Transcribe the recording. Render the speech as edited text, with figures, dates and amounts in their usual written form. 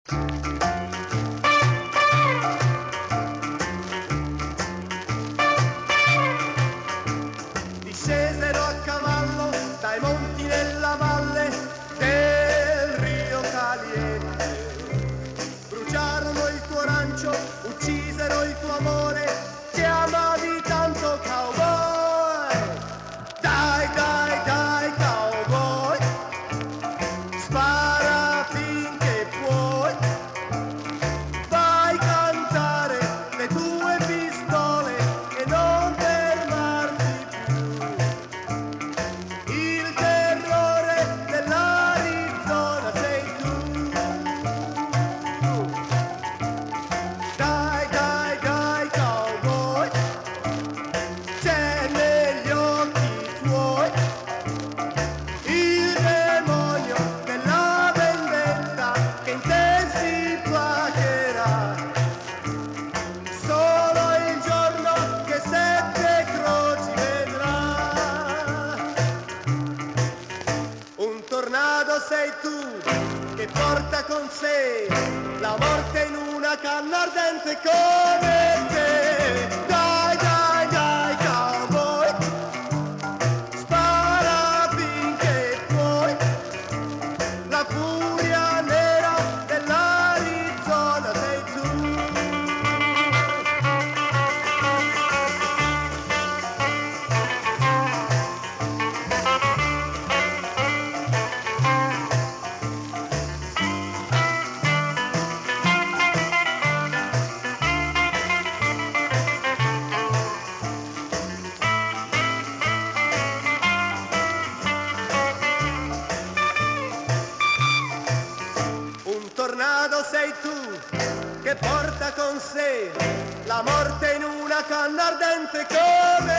Discesero a cavallo dai monti della valle del Rio Caliente, bruciarono il tuo rancio, uccisero il tuo amore che amavi tanto, cowboy. Dai, dai, dai, cowboy, spara finché puoi, fai cantare le tue pistole e non fermarti più. Il terrore dell'Arizona sei tu. Dai, dai, dai, cowboy, c'è negli occhi tuoi il demonio della vendetta che in te si placherà. Solo il giorno che 7 croci vedrà. Un tornado sei tu che porta con sé la morte in una canna ardente come te. Dai, dai, dai, cowboy, spara finché puoi, la furia nera dell'Arizona sei tu. Un tornado sei tu che porta con sé la morte in una canna ardente come